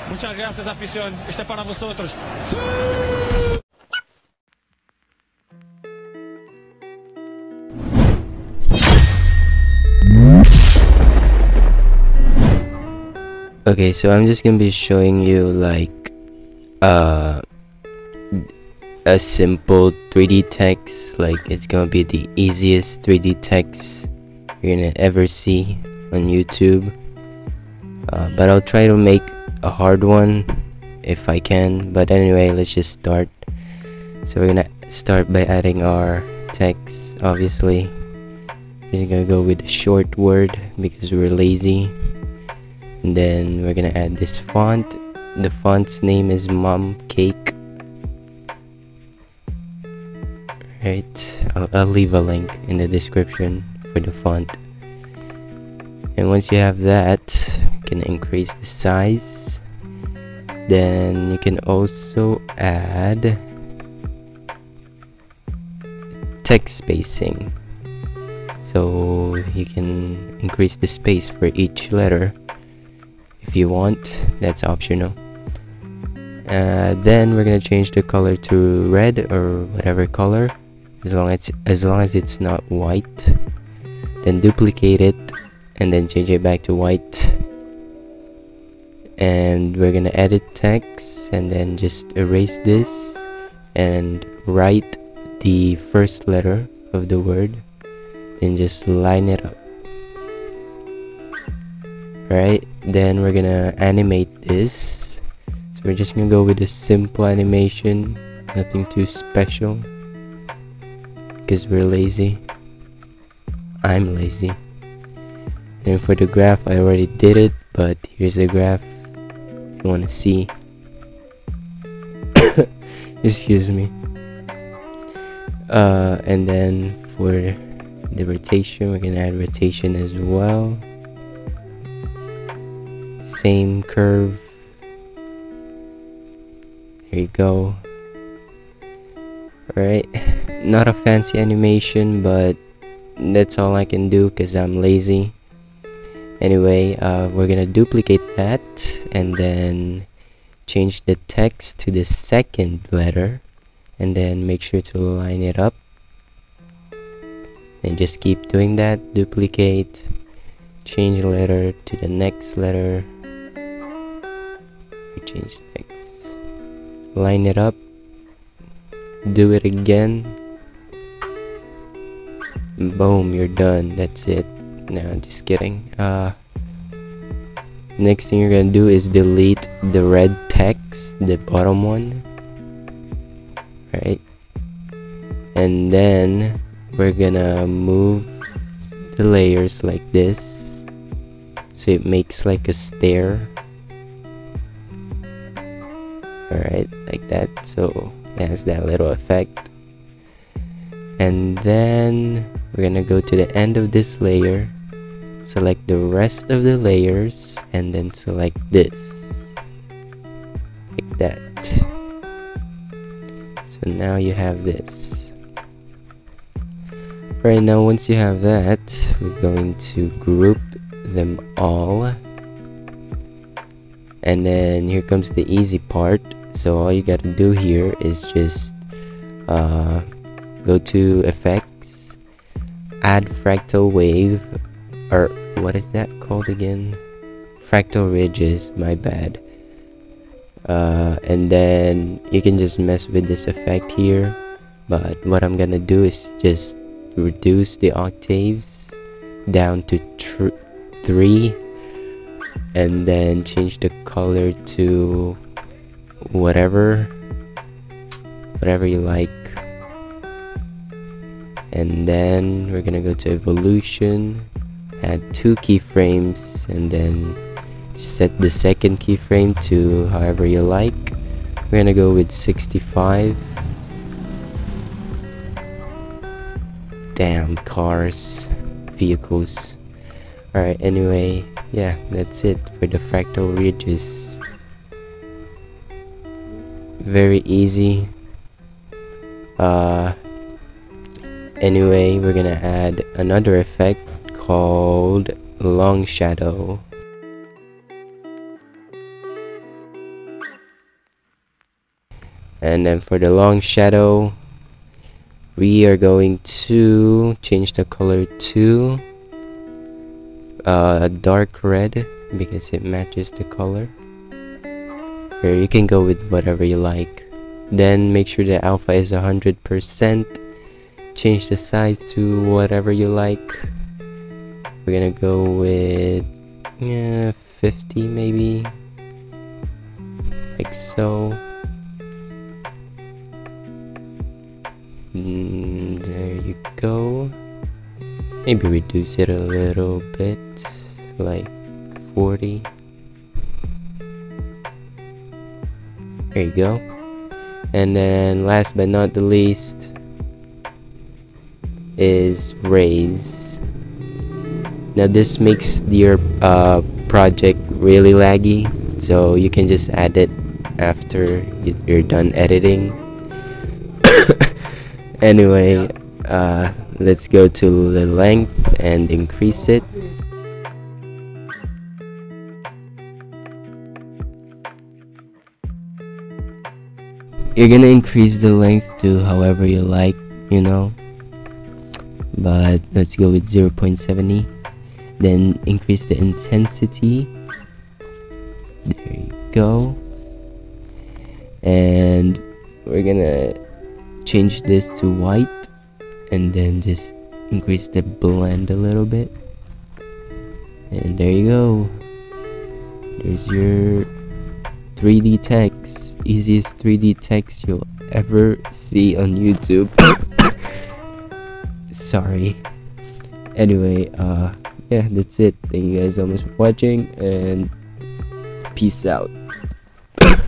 Muchas gracias, afición. Este es para vosotros. Okay, so I'm just gonna be showing you like a simple 3D text. Like, it's gonna be the easiest 3D text you're gonna ever see on YouTube, but I'll try to make a hard one if I can. But anyway, let's just start. So we're gonna start by adding our text. Obviously, we're gonna go with a short word because we're lazy. And then we're gonna add this font. The font's name is Mom Cake. Right, I'll leave a link in the description for the font. And once you have that, you can increase the size. Then you can also add text spacing, so you can increase the space for each letter if you want. That's optional. Then we're gonna change the color to red or whatever color, as long as it's not white. Then duplicate it and then change it back to white. And we're gonna edit text and then just erase this and write the first letter of the word, then just line it up. Right, then we're gonna animate this. So we're just gonna go with a simple animation, nothing too special, because we're lazy. I'm lazy. And for the graph, I already did it, but here's the graph if you want to see. Excuse me. And then for the rotation, we're gonna add rotation as well. Same curve. Here you go. Alright, not a fancy animation, but that's all I can do because I'm lazy. Anyway, we're gonna duplicate that and then change the text to the second letter, and then make sure to line it up, and just keep doing that. Duplicate, change the letter to the next letter, change text, line it up, do it again, boom, you're done. That's it. No, just kidding. Next thing you're gonna do is delete the red text, the bottom one. Right, and then we're gonna move the layers like this so it makes like a stair. Alright, like that, so it has that little effect. And then we're gonna go to the end of this layer, select the rest of the layers, and then select this like that. So now you have this. Right now, once you have that, we're going to group them all, and then here comes the easy part. So all you gotta do here is just go to effects, add fractal wave, or what is that called again? Fractal ridges, my bad. And then you can just mess with this effect here, but what I'm gonna do is just reduce the octaves down to 3, and then change the color to whatever you like. And then we're gonna go to evolution, add 2 keyframes, and then set the second keyframe to however you like. We're gonna go with 65. Damn, cars, vehicles. Alright, anyway, yeah, that's it for the fractal ridges. Very easy. Anyway, we're gonna add another effect called long shadow. And then for the long shadow, we are going to change the color to dark red because it matches the color. Here, you can go with whatever you like. Then make sure the alpha is 100%. Change the size to whatever you like. We're gonna go with 50 maybe, like so. There you go. Maybe reduce it a little bit, like 40. There you go. And then last but not the least is raise. Now this makes your project really laggy, so you can just add it after you're done editing. Anyway, let's go to the length and increase it. You're gonna increase the length to however you like, you know, but let's go with 0.70. Then increase the intensity. There you go. And we're gonna change this to white, and then just increase the blend a little bit, and there you go. There's your 3D text, easiest 3D text you'll ever see on YouTube. Sorry. Anyway, yeah, that's it. Thank you guys so much for watching, and peace out.